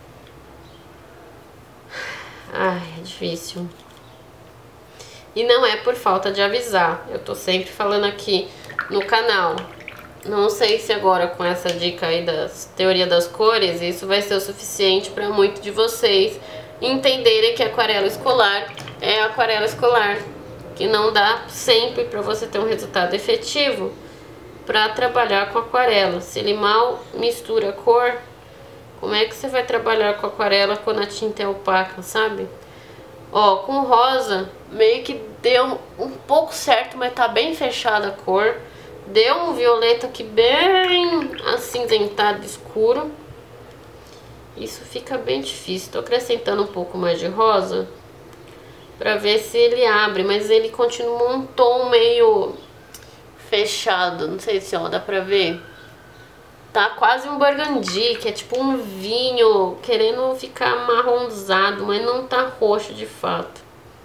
Ai, é difícil. E não é por falta de avisar. Eu tô sempre falando aqui no canal. Não sei se agora com essa dica aí das teoria das cores, isso vai ser o suficiente para muitos de vocês entenderem que aquarela escolar é aquarela escolar. Que não dá sempre para você ter um resultado efetivo para trabalhar com aquarela. Se ele mal mistura a cor, como é que você vai trabalhar com aquarela quando a tinta é opaca, sabe? Ó, com rosa, meio que deu um pouco certo, mas tá bem fechada a cor. Deu um violeta aqui bem acinzentado, escuro. Isso fica bem difícil. Tô acrescentando um pouco mais de rosa pra ver se ele abre, mas ele continua um tom meio fechado. Não sei se ó, dá pra ver. Tá quase um burgundy, que é tipo um vinho querendo ficar marronzado, mas não tá roxo de fato.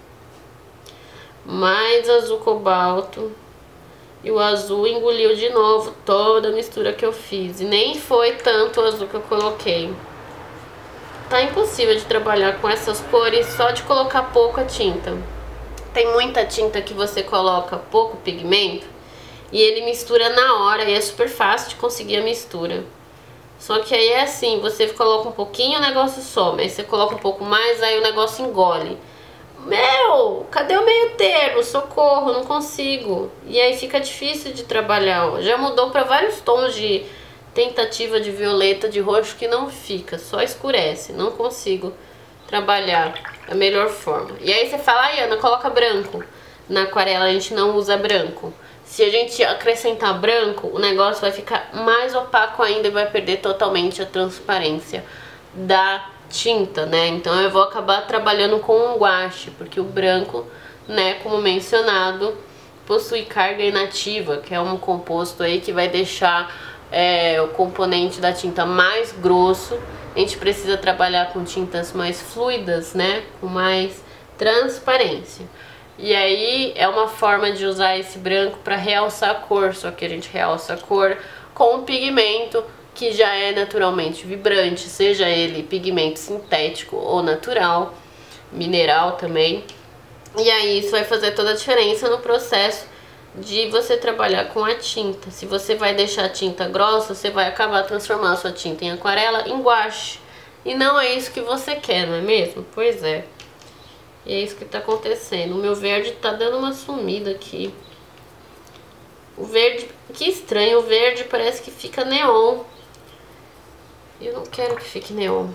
Mais azul cobalto. E o azul engoliu de novo toda a mistura que eu fiz. E nem foi tanto o azul que eu coloquei. Tá impossível de trabalhar com essas cores só de colocar pouca tinta. Tem muita tinta que você coloca pouco pigmento e ele mistura na hora e é super fácil de conseguir a mistura. Só que aí é assim, você coloca um pouquinho, o negócio some. Aí você coloca um pouco mais, aí o negócio engole. Meu, cadê o meio termo? Socorro, não consigo. E aí fica difícil de trabalhar, ó. Já mudou para vários tons de tentativa de violeta, de roxo, que não fica, só escurece. Não consigo trabalhar da melhor forma. E aí você fala, ai Ana, coloca branco. Na aquarela a gente não usa branco. Se a gente acrescentar branco, o negócio vai ficar mais opaco ainda e vai perder totalmente a transparência da tinta, né? Então eu vou acabar trabalhando com um guache, porque o branco, né, como mencionado, possui carga inativa, que é um composto aí que vai deixar é, o componente da tinta mais grosso. A gente precisa trabalhar com tintas mais fluidas, né, com mais transparência. E aí é uma forma de usar esse branco para realçar a cor, só que a gente realça a cor com um pigmento que já é naturalmente vibrante, seja ele pigmento sintético ou natural, mineral também. E aí isso vai fazer toda a diferença no processo de você trabalhar com a tinta. Se você vai deixar a tinta grossa, você vai acabar transformando a sua tinta em aquarela em guache. E não é isso que você quer, não é mesmo? Pois é. E é isso que tá acontecendo. O meu verde tá dando uma sumida aqui. O verde, que estranho, o verde parece que fica neon. Eu não quero que fique neon.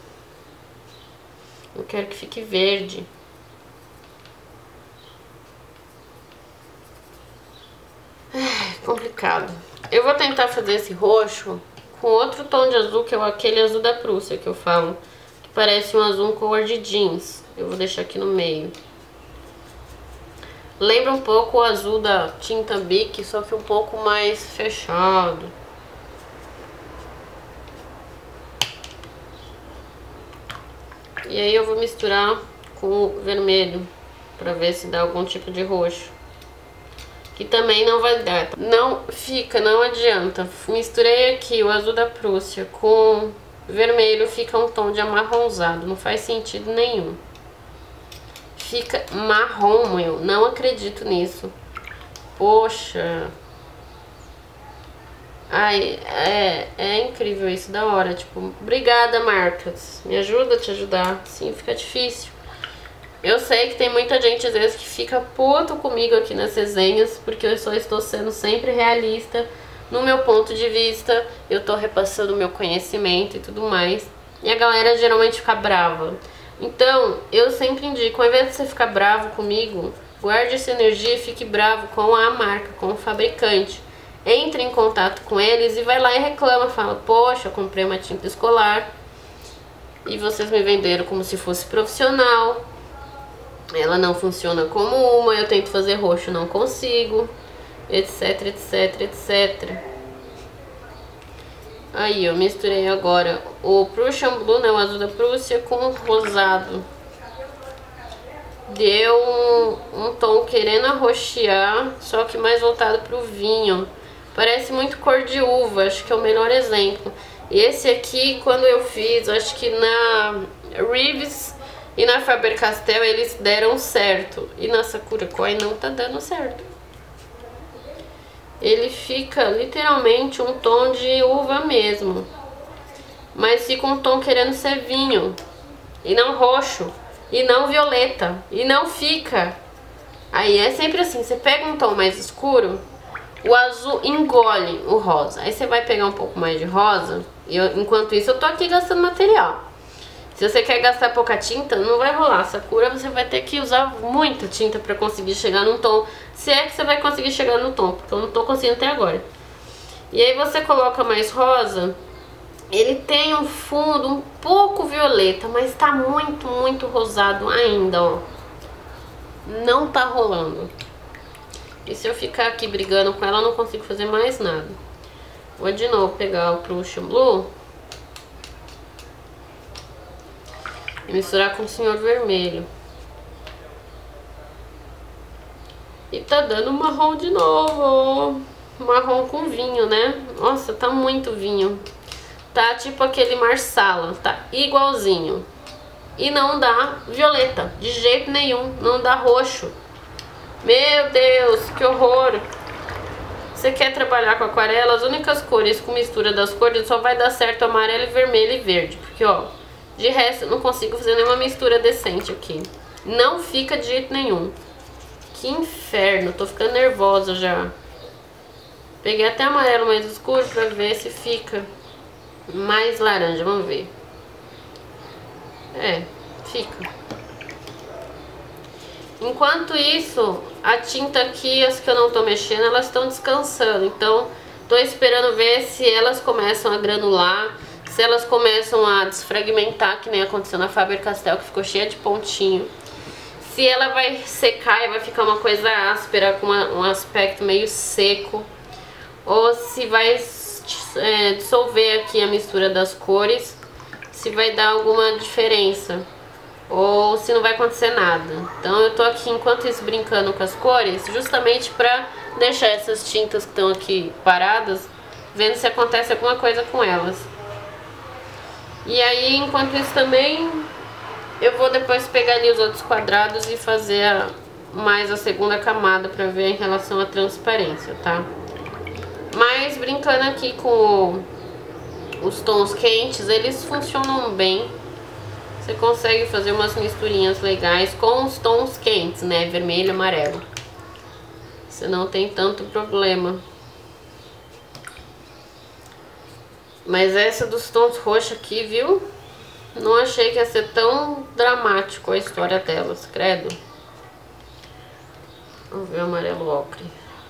Eu quero que fique verde. É complicado. Eu vou tentar fazer esse roxo com outro tom de azul, que é aquele azul da Prússia que eu falo. Que parece um azul cor de jeans. Eu vou deixar aqui no meio. Lembra um pouco o azul da tinta Bic, só que um pouco mais fechado. E aí eu vou misturar com o vermelho, pra ver se dá algum tipo de roxo. Que também não vai dar. Não fica, não adianta. Misturei aqui o azul da Prússia com vermelho, fica um tom de amarronzado. Não faz sentido nenhum. Fica marrom, eu não acredito nisso. Poxa. Ai, é, é incrível isso, da hora. Tipo, obrigada, marcas. Me ajuda a te ajudar. Sim, fica difícil. Eu sei que tem muita gente, às vezes, que fica puto comigo aqui nas resenhas, porque eu só estou sendo sempre realista no meu ponto de vista. Eu tô repassando o meu conhecimento e tudo mais. e a galera geralmente fica brava. Então, eu sempre indico, ao invés de você ficar bravo comigo, guarde essa energia e fique bravo com a marca, com o fabricante. Entre em contato com eles e vai lá e reclama, fala, poxa, eu comprei uma tinta escolar e vocês me venderam como se fosse profissional. Ela não funciona como uma, eu tento fazer roxo, não consigo, etc, etc, etcétera. Aí, eu misturei agora o Prussian Blue, né, o azul da Prússia, com o rosado. Deu um, um tom querendo arroxear, só que mais voltado pro vinho. Parece muito cor de uva, acho que é o melhor exemplo. E esse aqui, quando eu fiz, acho que na Reeves e na Faber-Castell eles deram certo. E na Sakura Koi não tá dando certo. Ele fica literalmente um tom de uva mesmo. Mas fica um tom querendo ser vinho. E não roxo. E não violeta. E não fica. Aí é sempre assim, você pega um tom mais escuro, o azul engole o rosa. Aí você vai pegar um pouco mais de rosa. E eu, enquanto isso eu tô aqui gastando material. Se você quer gastar pouca tinta, não vai rolar. Sakura você vai ter que usar muita tinta pra conseguir chegar num tom. Se é que você vai conseguir chegar no tom, porque eu não tô conseguindo até agora. E aí você coloca mais rosa. Ele tem um fundo um pouco violeta, mas tá muito, muito rosado ainda, ó. Não tá rolando. E se eu ficar aqui brigando com ela, eu não consigo fazer mais nada. Vou de novo pegar o Prussian Blue e misturar com o Senhor Vermelho. E tá dando marrom de novo. Marrom com vinho, né? Nossa, tá muito vinho. Tá tipo aquele Marsala, tá igualzinho. E não dá violeta, de jeito nenhum. Não dá roxo. Meu Deus, que horror. Você quer trabalhar com aquarela? As únicas cores com mistura das cores só vai dar certo amarelo, vermelho e verde. Porque, ó, de resto eu não consigo fazer nenhuma mistura decente aqui. Não fica de jeito nenhum. Que inferno, tô ficando nervosa já. Peguei até amarelo mais escuro pra ver se fica mais laranja, vamos ver. É, fica. Enquanto isso, a tinta aqui, as que eu não tô mexendo, elas estão descansando. Então, tô esperando ver se elas começam a granular, se elas começam a desfragmentar, que nem aconteceu na Faber-Castell, que ficou cheia de pontinho. Se ela vai secar e vai ficar uma coisa áspera, com uma, um aspecto meio seco. Ou se vai é, dissolver aqui a mistura das cores, se vai dar alguma diferença. Ou se não vai acontecer nada. Então eu tô aqui enquanto isso brincando com as cores, justamente pra deixar essas tintas que estão aqui paradas, vendo se acontece alguma coisa com elas. E aí enquanto isso também eu vou depois pegar ali os outros quadrados e fazer a, mais a segunda camada pra ver em relação à transparência, tá? Mas brincando aqui com os tons quentes, eles funcionam bem. Você consegue fazer umas misturinhas legais com os tons quentes, né? Vermelho e amarelo. Você não tem tanto problema. Mas essa dos tons roxos aqui, viu? Não achei que ia ser tão dramático a história delas, credo. Vamos ver o amarelo ocre.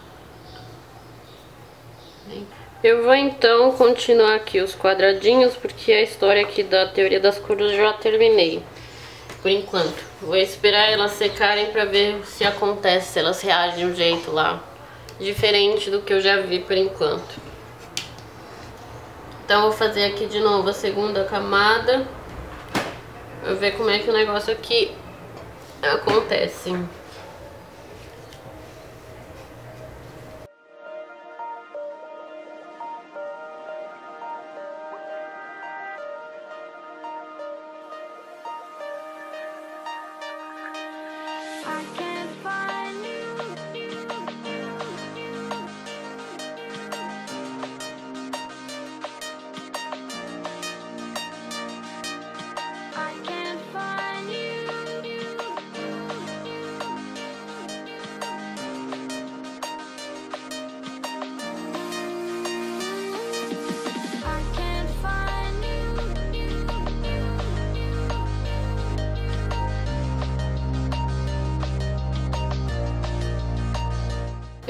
Eu vou então continuar aqui os quadradinhos, porque a história aqui da teoria das cores eu já terminei, por enquanto. Vou esperar elas secarem pra ver se acontece, se elas reagem de um jeito lá diferente do que eu já vi por enquanto. Então vou fazer aqui de novo a segunda camada, pra ver como é que o negócio aqui acontece.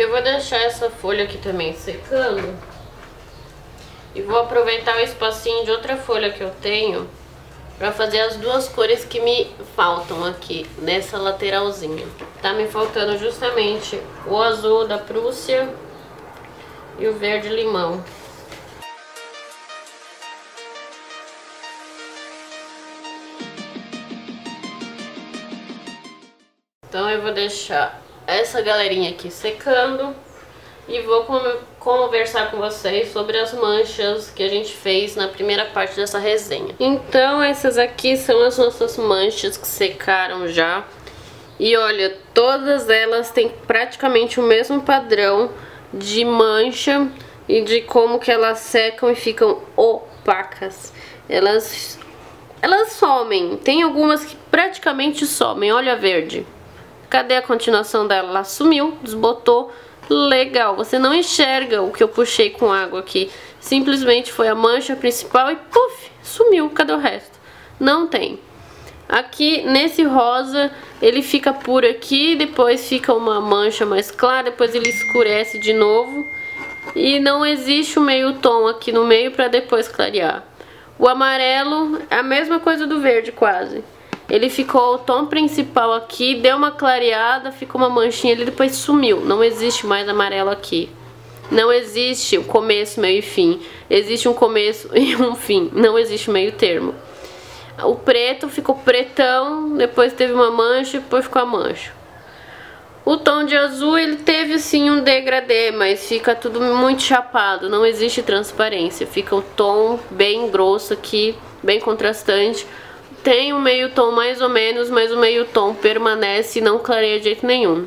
Eu vou deixar essa folha aqui também secando. E vou aproveitar o espacinho de outra folha que eu tenho pra fazer as duas cores que me faltam aqui, nessa lateralzinha. Tá me faltando justamente o azul da Prússia e o verde limão. Então eu vou deixar essa galerinha aqui secando e vou conversar com vocês sobre as manchas que a gente fez na primeira parte dessa resenha. Então essas aqui são as nossas manchas que secaram já. E olha, todas elas têm praticamente o mesmo padrão de mancha e de como que elas secam e ficam opacas. Elas, elas somem, tem algumas que praticamente somem, olha a verde. Cadê a continuação dela? Ela sumiu, desbotou. Legal, você não enxerga o que eu puxei com água aqui. Simplesmente foi a mancha principal e puf, sumiu. Cadê o resto? Não tem. Aqui nesse rosa ele fica puro aqui, depois fica uma mancha mais clara, depois ele escurece de novo. E não existe o meio tom aqui no meio para depois clarear. O amarelo é a mesma coisa do verde quase. Ele ficou o tom principal aqui, deu uma clareada, ficou uma manchinha ali, depois sumiu. Não existe mais amarelo aqui. Não existe o começo, meio e fim. Existe um começo e um fim. Não existe meio termo. O preto ficou pretão, depois teve uma mancha, depois ficou a mancha. O tom de azul, ele teve sim um degradê, mas fica tudo muito chapado. Não existe transparência. Fica o tom bem grosso aqui, bem contrastante. Tem um meio tom mais ou menos, mas o meio tom permanece e não clareia de jeito nenhum.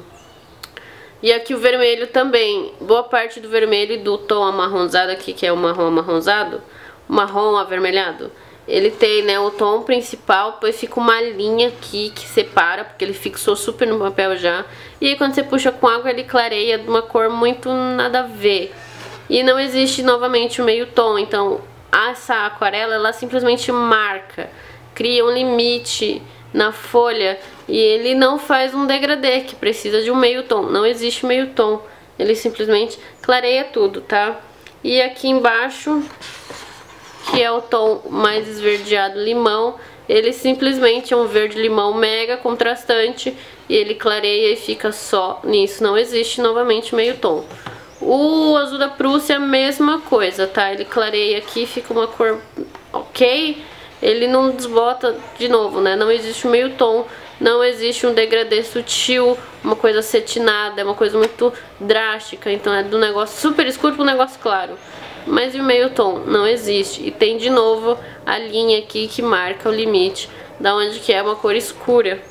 E aqui o vermelho também, boa parte do vermelho e do tom amarronzado aqui, que é o marrom amarronzado, marrom avermelhado, ele tem, né, o tom principal, depois fica uma linha aqui que separa, porque ele fixou super no papel já. E aí quando você puxa com água ele clareia de uma cor muito nada a ver. E não existe novamente o meio tom, então essa aquarela ela simplesmente marca, cria um limite na folha e ele não faz um degradê que precisa de um meio tom. Não existe meio tom, ele simplesmente clareia tudo, tá? E aqui embaixo, que é o tom mais esverdeado limão, ele simplesmente é um verde limão mega contrastante e ele clareia e fica só nisso. Não existe novamente meio tom. O azul da Prússia é a mesma coisa, tá? Ele clareia aqui, fica uma cor ok. Ele não desbota de novo, né? Não existe um meio tom, não existe um degradê sutil, uma coisa acetinada, é uma coisa muito drástica. Então é do negócio super escuro pro negócio claro. Mas e o meio tom? Não existe. E tem de novo a linha aqui que marca o limite da onde que é uma cor escura.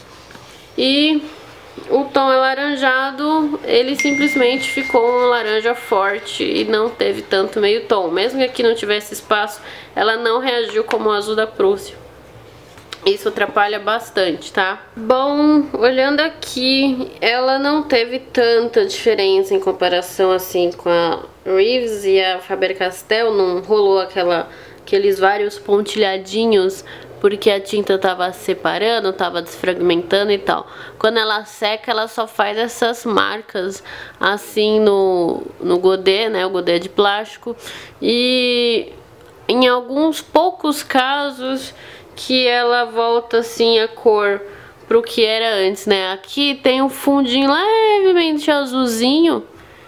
E o tom alaranjado, ele simplesmente ficou um laranja forte e não teve tanto meio tom. Mesmo que aqui não tivesse espaço, ela não reagiu como o azul da Prússia. Isso atrapalha bastante, tá? Bom, olhando aqui, ela não teve tanta diferença em comparação assim com a Reeves e a Faber-Castell. Não rolou aquela, aqueles vários pontilhadinhos porque a tinta tava separando, tava desfragmentando e tal. Quando ela seca, ela só faz essas marcas assim no, no godê, né? O godê é de plástico. E em alguns poucos casos que ela volta assim a cor pro que era antes, né? Aqui tem um fundinho levemente azulzinho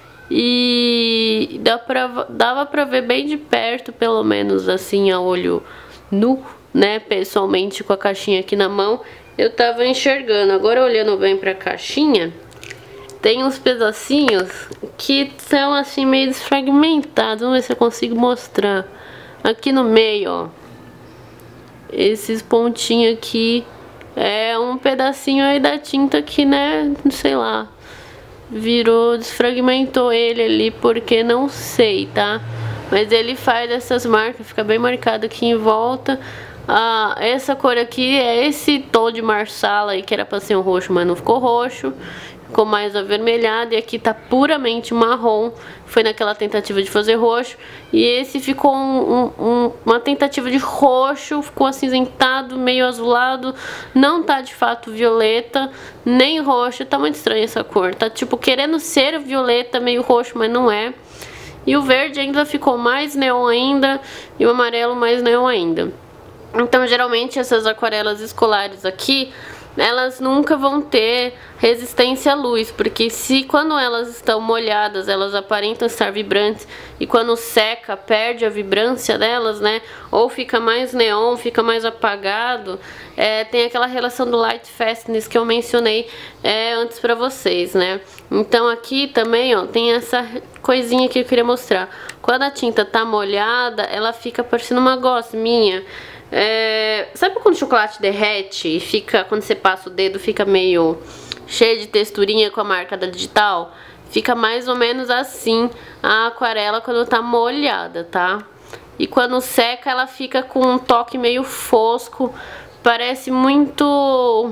e dá pra, dava pra ver bem de perto, pelo menos assim a olho nu, né? Pessoalmente com a caixinha aqui na mão eu tava enxergando. Agora olhando bem pra caixinha, tem uns pedacinhos que são assim meio desfragmentados. Vamos ver se eu consigo mostrar. Aqui no meio, ó, esses pontinhos aqui é um pedacinho aí da tinta que, né, sei lá, virou, desfragmentou ele ali porque não sei, tá? Mas ele faz essas marcas, fica bem marcado aqui em volta. Ah, essa cor aqui é esse tom de marsala aí que era pra ser um roxo, mas não ficou roxo. ficou mais avermelhado, e aqui tá puramente marrom, foi naquela tentativa de fazer roxo, e esse ficou um, um, uma tentativa de roxo, ficou acinzentado, meio azulado, não tá de fato violeta, nem roxo, tá muito estranha essa cor, tá tipo querendo ser violeta, meio roxo, mas não é. E o verde ainda ficou mais neon ainda, e o amarelo mais neon ainda. Então, geralmente, essas aquarelas escolares aqui, elas nunca vão ter resistência à luz, porque se quando elas estão molhadas, elas aparentam estar vibrantes, e quando seca, perde a vibrância delas, né? Ou fica mais neon, fica mais apagado. É, tem aquela relação do light fastness que eu mencionei é, antes pra vocês, né? Então aqui também, ó, tem essa coisinha que eu queria mostrar. Quando a tinta tá molhada, ela fica parecendo uma gosminha. É, sabe quando o chocolate derrete e fica, quando você passa o dedo, fica meio cheio de texturinha com a marca da digital? Fica mais ou menos assim a aquarela quando tá molhada, tá? E quando seca, ela fica com um toque meio fosco, parece muito...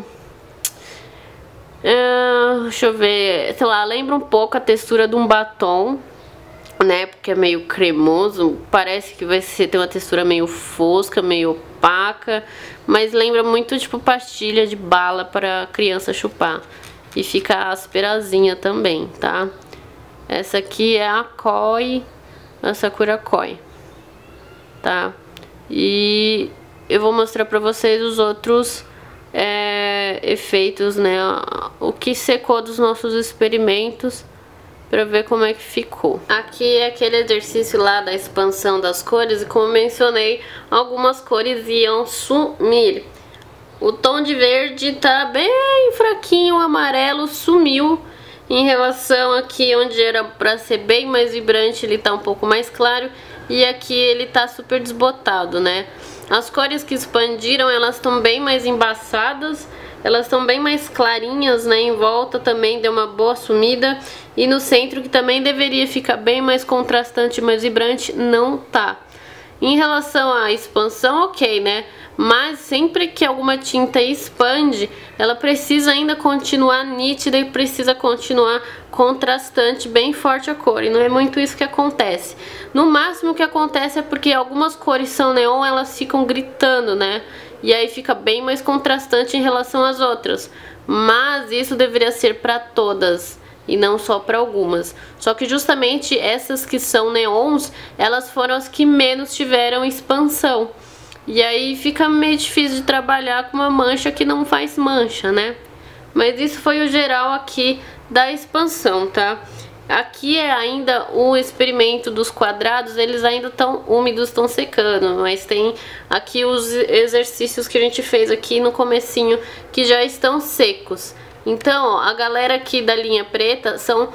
Uh, deixa eu ver, sei lá, lembra um pouco a textura de um batom, né, porque é meio cremoso, parece que vai ser, ter uma textura meio fosca, meio opaca, mas lembra muito tipo pastilha de bala para criança chupar, e fica asperazinha também, tá? Essa aqui é a Koi, a Sakura Koi, tá? E eu vou mostrar pra vocês os outros é, efeitos, né, o que secou dos nossos experimentos, pra ver como é que ficou. Aqui é aquele exercício lá da expansão das cores, e como eu mencionei, algumas cores iam sumir. O tom de verde tá bem fraquinho, o amarelo sumiu em relação aqui onde era pra ser bem mais vibrante, ele tá um pouco mais claro, e aqui ele tá super desbotado, né? As cores que expandiram, elas estão bem mais embaçadas, elas estão bem mais clarinhas, né? Em volta também deu uma boa sumida. E no centro, que também deveria ficar bem mais contrastante, mais vibrante, não tá. Em relação à expansão, ok, né? Mas sempre que alguma tinta expande, ela precisa ainda continuar nítida e precisa continuar contrastante, bem forte a cor. E não é muito isso que acontece. No máximo o que acontece é porque algumas cores são neon, elas ficam gritando, né? E aí fica bem mais contrastante em relação às outras. Mas isso deveria ser para todas e não só para algumas. Só que justamente essas que são neons, elas foram as que menos tiveram expansão. E aí fica meio difícil de trabalhar com uma mancha que não faz mancha, né? Mas isso foi o geral aqui da expansão, tá? Aqui é ainda o experimento dos quadrados, eles ainda estão úmidos, estão secando, mas tem aqui os exercícios que a gente fez aqui no comecinho que já estão secos. Então, ó, a galera aqui da linha preta são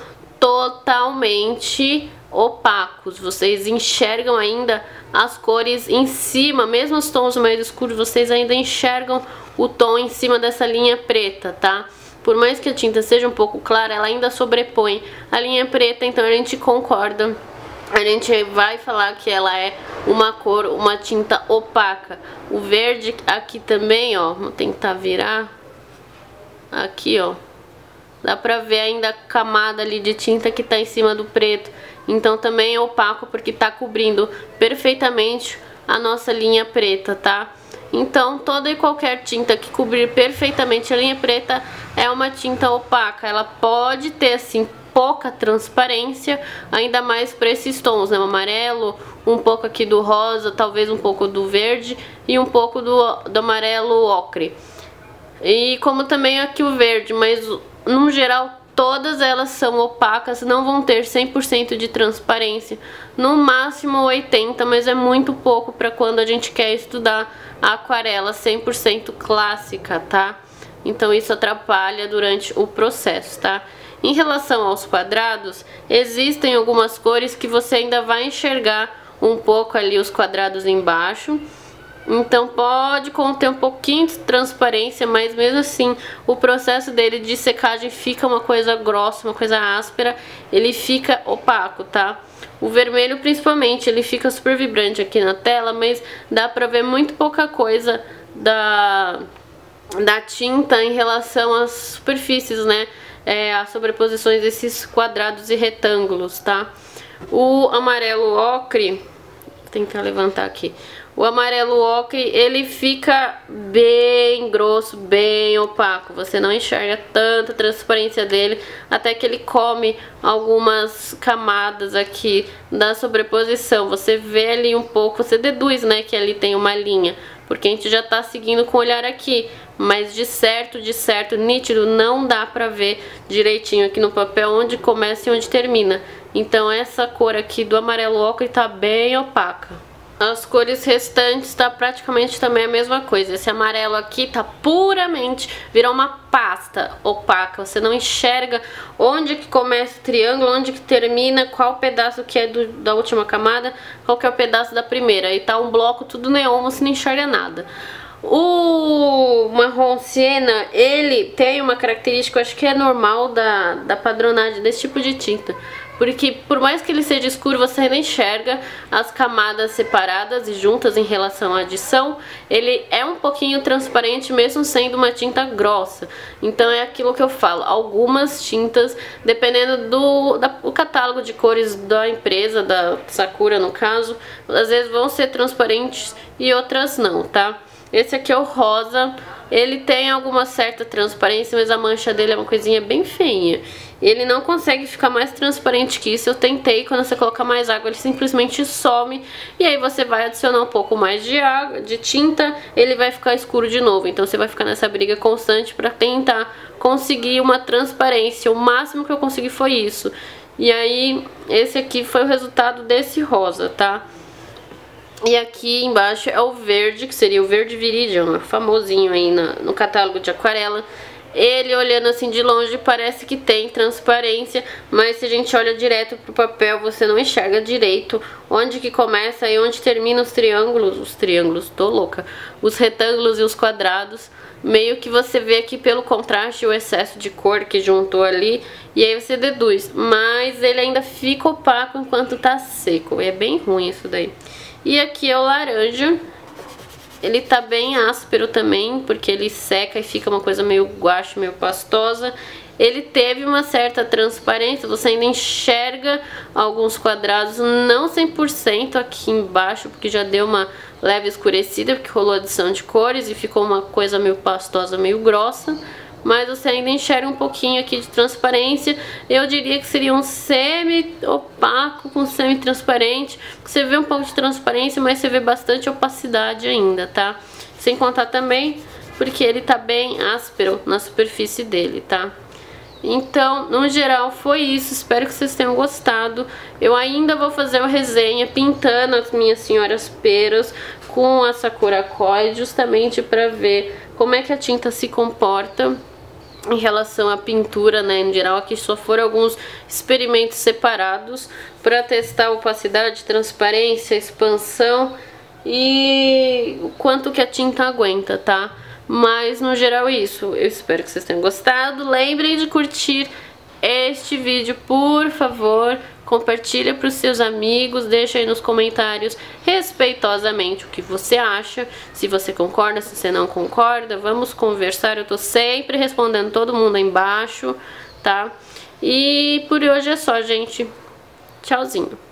totalmente opacos, vocês enxergam ainda as cores em cima, mesmo os tons mais escuros, vocês ainda enxergam o tom em cima dessa linha preta, tá? Por mais que a tinta seja um pouco clara, ela ainda sobrepõe a linha preta, então a gente concorda. A gente vai falar que ela é uma cor, uma tinta opaca. O verde aqui também, ó, vou tentar virar. Aqui, ó. Dá pra ver ainda a camada ali de tinta que tá em cima do preto. Então também é opaco porque tá cobrindo perfeitamente a nossa linha preta, tá? Então toda e qualquer tinta que cobrir perfeitamente a linha preta é uma tinta opaca. Ela pode ter assim pouca transparência, ainda mais para esses tons, né? O amarelo, um pouco aqui do rosa, talvez um pouco do verde e um pouco do, do amarelo ocre. E como também aqui o verde, mas no geral todas elas são opacas, não vão ter cem por cento de transparência, no máximo oitenta por cento, mas é muito pouco para quando a gente quer estudar a aquarela cem por cento clássica, tá? Então isso atrapalha durante o processo, tá? Em relação aos quadrados, existem algumas cores que você ainda vai enxergar um pouco ali os quadrados embaixo. Então pode conter um pouquinho de transparência, mas mesmo assim o processo dele de secagem fica uma coisa grossa, uma coisa áspera, ele fica opaco, tá? O vermelho principalmente, ele fica super vibrante aqui na tela, mas dá pra ver muito pouca coisa da, da tinta em relação às superfícies, né? é, as sobreposições desses quadrados e retângulos, tá? O amarelo ocre, vou tentar levantar aqui. O amarelo ocre, ele fica bem grosso, bem opaco. Você não enxerga tanta transparência dele, até que ele come algumas camadas aqui da sobreposição. Você vê ali um pouco, você deduz, né, que ali tem uma linha, porque a gente já tá seguindo com o olhar aqui. Mas de certo, de certo, nítido, não dá pra ver direitinho aqui no papel onde começa e onde termina. Então essa cor aqui do amarelo ocre tá bem opaca. As cores restantes tá praticamente também a mesma coisa. Esse amarelo aqui tá puramente, virou uma pasta opaca. Você não enxerga onde que começa o triângulo, onde que termina, qual pedaço que é do, da última camada, qual que é o pedaço da primeira. Aí tá um bloco tudo neon, você não enxerga nada. O marrom siena, ele tem uma característica, eu acho que é normal da, da padronagem desse tipo de tinta. Porque por mais que ele seja escuro, você ainda enxerga as camadas separadas e juntas em relação à adição. Ele é um pouquinho transparente mesmo sendo uma tinta grossa. Então é aquilo que eu falo, algumas tintas, dependendo do da, o catálogo de cores da empresa, da Sakura no caso, às vezes vão ser transparentes e outras não, tá? Esse aqui é o rosa, ele tem alguma certa transparência, mas a mancha dele é uma coisinha bem feinha. Ele não consegue ficar mais transparente que isso. Eu tentei, quando você colocar mais água ele simplesmente some. E aí você vai adicionar um pouco mais de água, de tinta, ele vai ficar escuro de novo. Então você vai ficar nessa briga constante pra tentar conseguir uma transparência. O máximo que eu consegui foi isso. E aí esse aqui foi o resultado desse rosa, tá? E aqui embaixo é o verde, que seria o verde viridian, famosinho aí na, no catálogo de aquarela. Ele olhando assim de longe parece que tem transparência, mas se a gente olha direto pro papel você não enxerga direito onde que começa e onde termina os triângulos, os triângulos, tô louca, os retângulos e os quadrados. Meio que você vê aqui pelo contraste o excesso de cor que juntou ali e aí você deduz, mas ele ainda fica opaco enquanto tá seco, é bem ruim isso daí. E aqui é o laranja. Ele tá bem áspero também, porque ele seca e fica uma coisa meio guache, meio pastosa. Ele teve uma certa transparência, você ainda enxerga alguns quadrados, não cem por cento aqui embaixo, porque já deu uma leve escurecida, porque rolou adição de cores e ficou uma coisa meio pastosa, meio grossa. Mas você ainda enxerga um pouquinho aqui de transparência. Eu diria que seria um semi-opaco com semi-transparente. Você vê um pouco de transparência, mas você vê bastante opacidade ainda, tá? Sem contar também porque ele tá bem áspero na superfície dele, tá? Então, no geral, foi isso. Espero que vocês tenham gostado. Eu ainda vou fazer uma resenha pintando as minhas senhoras peras com a Sakura Koi, justamente para ver como é que a tinta se comporta em relação à pintura, né, em geral. Aqui só foram alguns experimentos separados para testar a opacidade, transparência, expansão e o quanto que a tinta aguenta, tá? Mas no geral é isso. Eu espero que vocês tenham gostado. Lembrem de curtir este vídeo, por favor. Compartilha para os seus amigos, deixa aí nos comentários respeitosamente o que você acha, se você concorda, se você não concorda, vamos conversar, eu tô sempre respondendo todo mundo aí embaixo, tá? E por hoje é só, gente. Tchauzinho.